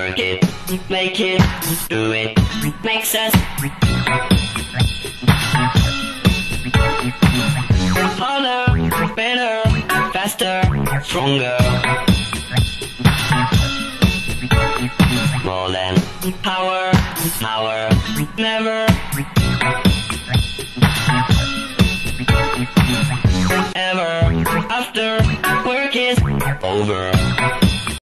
Work it, make it, do it, makes us harder, better, faster, stronger. More than power, power, never. Ever after work is over.